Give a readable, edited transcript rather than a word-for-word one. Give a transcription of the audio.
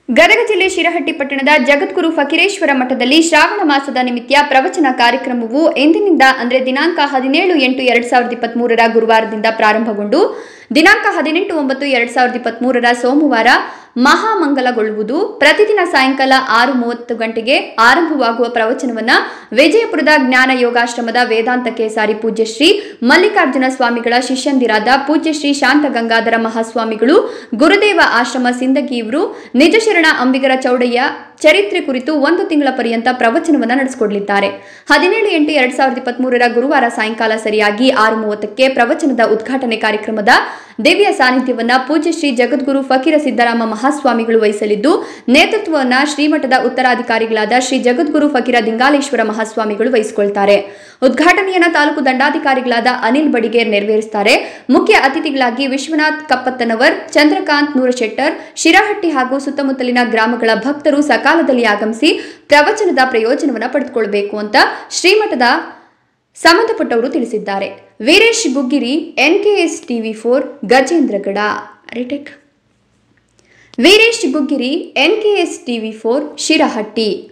ಗದಗ ಜಿಲ್ಲೆ ಶಿರಹಟ್ಟಿ ಪಟ್ಟಣದ ಜಗದ್ಗುರು ಫಕೀರೇಶ್ವರ ಮಠದಲ್ಲಿ ಶ್ರಾವಣ ಮಾಸದ ನಿಮಿತ್ತ ಪ್ರವಚನ ಕಾರ್ಯಕ್ರಮವು ಎಂದಿನಿಂದ ಅಂದರೆ ದಿನಾಂಕ 17/8/2023 ಗುರುವಾರದಿಂದ ಪ್ರಾರಂಭಗೊಂಡು ದಿನಾಂಕ 18/9/2023 ಸೋಮವಾರ ಮಹಾಮಂಗಲಗೊಳ್ಳುವುದು. ಪ್ರತಿದಿನ ಸಾಯಂಕಾಲ 6:30 ಗಂಟೆಗೆ ಆರಂಭವಾಗುವ ಪ್ರವಚನವನ್ನು ವಿಜಯಪುರದ ಜ್ಞಾನ ಯೋಗಾಶ್ರಮದ ವೇದಾಂತ ಕೇಸಾರಿ ಪೂಜ್ಯ ಶ್ರೀ ಮಲ್ಲಿಕಾರ್ಜುನ ಸ್ವಾಮಿಗಳ ಶಿಷ್ಯಂದಿರಾದ ಪೂಜ್ಯ ಶ್ರೀ ಶಾಂತ ಗಂಗಾಧರ ಮಹಾಸ್ವಾಮಿಗಳು, ಗುರುದೇವ ಆಶ್ರಮ ಸಿಂದಗಿ ಇವರು ನಿಜಶರಣ ಅಂಬಿಗರ ಚೌಡಯ್ಯ ಚರಿತ್ರೆ ಕುರಿತು 1 ತಿಂಗಳ ಪರ್ಯಂತ ಪ್ರವಚನವನ್ನು ನಡೆಸಿಕೊಡಲಿದ್ದಾರೆ. 17/8/2023 ಗುರುವಾರ ಸಾಯಂಕಾಲ ಸರಿಯಾಗಿ 6:30ಕ್ಕೆ ಪ್ರವಚನದ ಉದ್ಘಾಟನೆ ಕಾರ್ಯಕ್ರಮದ ದಿವ್ಯ ಸಾನ್ನಿಧ್ಯವನ್ನ ಪೂಜ್ಯ ಶ್ರೀ ಜಗದ್ಗುರು ಫಕೀರ ಸಿದ್ದರಾಮ ಮಹಾಸ್ವಾಮಿಗಳು ವಹಿಸಲಿದ್ದು, ನೇತೃತ್ವವನ್ನ ಶ್ರೀಮಠದ ಉತ್ತರಾಧಿಕಾರಿಗಳಾದ ಶ್ರೀ ಜಗದ್ಗುರು ಫಕೀರ ದಿಂಗಾಲೇಶ್ವರ ಮಹಾಸ್ವಾಮಿಗಳು ವಹಿಸಿಕೊಳ್ತಾರೆ. ಉದ್ಘಾಟನೆಯನ್ನ ತಾಲೂಕು ದಂಡಾಧಿಕಾರಿಗಳಾದ ಅನಿಲ್ ಬಡಿಗೇರ್ ನೆರವೇರಿಸುತ್ತಾರೆ. ಮುಖ್ಯ ಅತಿಥಿಗಳಾಗಿ ವಿಶ್ವನಾಥ್ ಕಪ್ಪತ್ತನವರ್, ಚಂದ್ರಕಾಂತ್ ನೂರಶೆಟ್ಟರ್, ಶಿರಹಟ್ಟಿ ಹಾಗೂ ಸುತ್ತಮುತ್ತಲಿನ ಗ್ರಾಮಗಳ ಭಕ್ತರು ಸಕಾಲದಲ್ಲಿ ಆಗಮಿಸಿ ಪ್ರವಚನದ ಪ್ರಯೋಜನವನ್ನು ಪಡೆದುಕೊಳ್ಳಬೇಕು ಅಂತ ಶ್ರೀಮಠದ ಸಂಬಂಧಪಟ್ಟವರು ತಿಳಿಸಿದ್ದಾರೆ. Veeresh Guggiri, NKS TV4 Gajendragad. Veeresh Guggiri, NKS TV4 Shirahatti.